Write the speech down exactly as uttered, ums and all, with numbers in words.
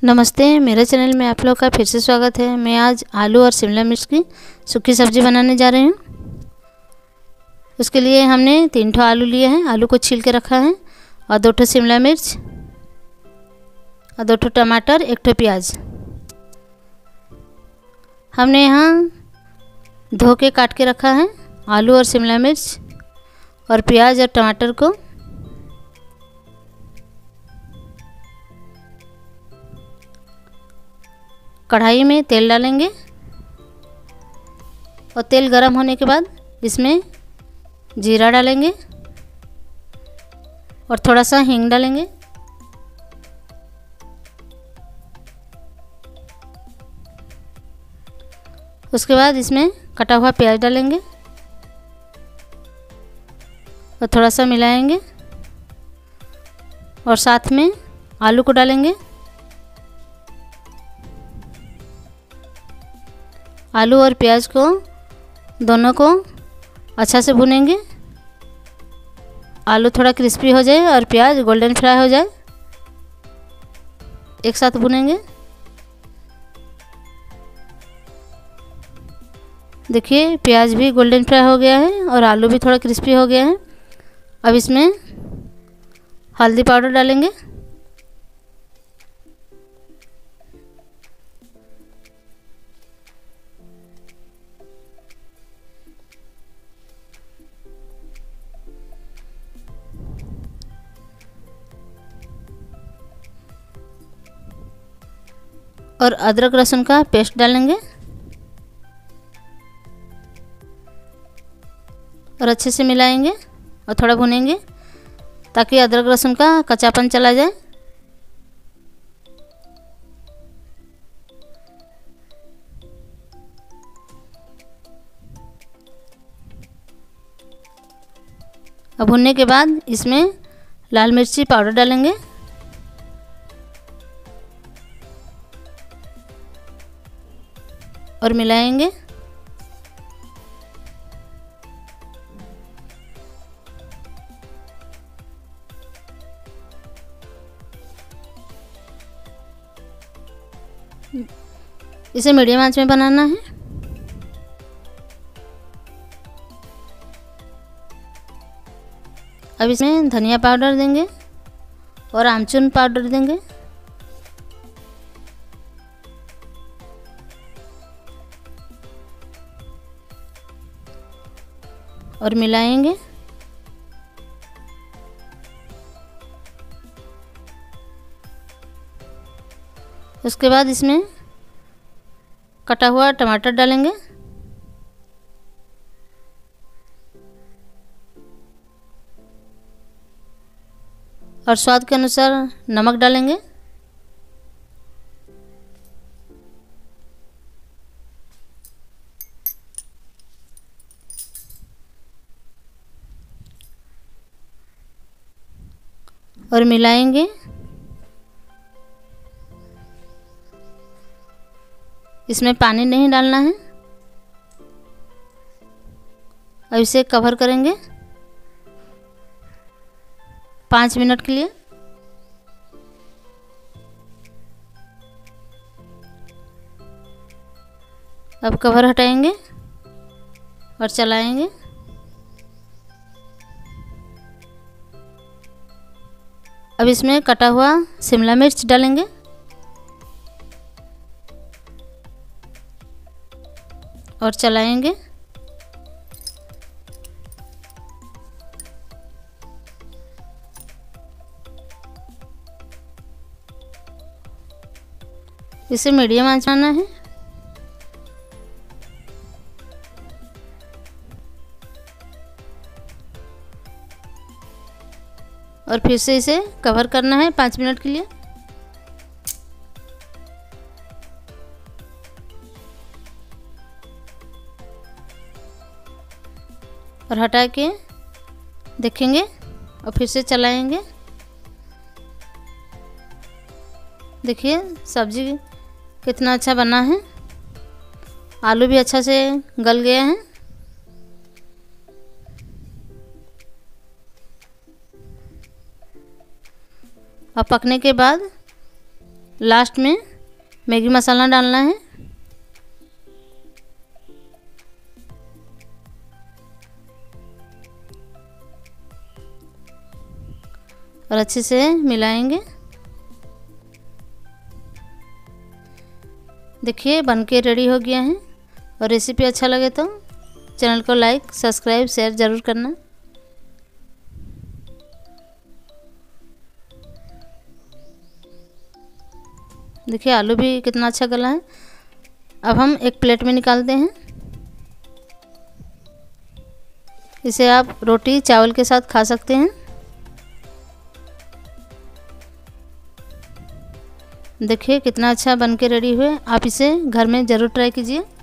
नमस्ते, मेरे चैनल में आप लोग का फिर से स्वागत है। मैं आज आलू और शिमला मिर्च की सूखी सब्ज़ी बनाने जा रही हूँ। उसके लिए हमने तीन ठो आलू लिए हैं, आलू को छील के रखा है, और दो ठो शिमला मिर्च और दो ठो टमाटर, एक ठो प्याज। हमने यहाँ धो के काट के रखा है आलू और शिमला मिर्च और प्याज और टमाटर को। कढ़ाई में तेल डालेंगे और तेल गरम होने के बाद इसमें जीरा डालेंगे और थोड़ा सा हींग डालेंगे। उसके बाद इसमें कटा हुआ प्याज डालेंगे और थोड़ा सा मिलाएंगे और साथ में आलू को डालेंगे। आलू और प्याज को दोनों को अच्छा से भुनेंगे। आलू थोड़ा क्रिस्पी हो जाए और प्याज गोल्डन फ्राई हो जाए, एक साथ भुनेंगे। देखिए प्याज भी गोल्डन फ्राई हो गया है और आलू भी थोड़ा क्रिस्पी हो गया है। अब इसमें हल्दी पाउडर डालेंगे, और अदरक लहसुन का पेस्ट डालेंगे और अच्छे से मिलाएंगे और थोड़ा भुनेंगे ताकि अदरक लहसुन का कच्चापन चला जाए। अब भुनने के बाद इसमें लाल मिर्ची पाउडर डालेंगे और मिलाएंगे। इसे मीडियम आंच में बनाना है। अब इसमें धनिया पाउडर देंगे और आमचूर पाउडर देंगे और मिलाएंगे। उसके बाद इसमें कटा हुआ टमाटर डालेंगे और स्वाद के अनुसार नमक डालेंगे। और मिलाएंगे। इसमें पानी नहीं डालना है। अब इसे कवर करेंगे पाँच मिनट के लिए। अब कवर हटाएंगे और चलाएंगे। अब इसमें कटा हुआ शिमला मिर्च डालेंगे और चलाएंगे। इसे मीडियम आंच में है। और फिर से इसे कवर करना है पाँच मिनट के लिए। और हटा के देखेंगे और फिर से चलाएंगे। देखिए सब्जी कितना अच्छा बना है। आलू भी अच्छा से गल गया है। और पकने के बाद लास्ट में मैगी मसाला डालना है। और अच्छे से मिलाएंगे। देखिए बनके रेडी हो गया है। और रेसिपी अच्छा लगे तो चैनल को लाइक सब्सक्राइब शेयर ज़रूर करना। देखिए आलू भी कितना अच्छा गला है। अब हम एक प्लेट में निकालते हैं। इसे आप रोटी चावल के साथ खा सकते हैं। देखिए कितना अच्छा बनके रेडी हुए। आप इसे घर में ज़रूर ट्राई कीजिए।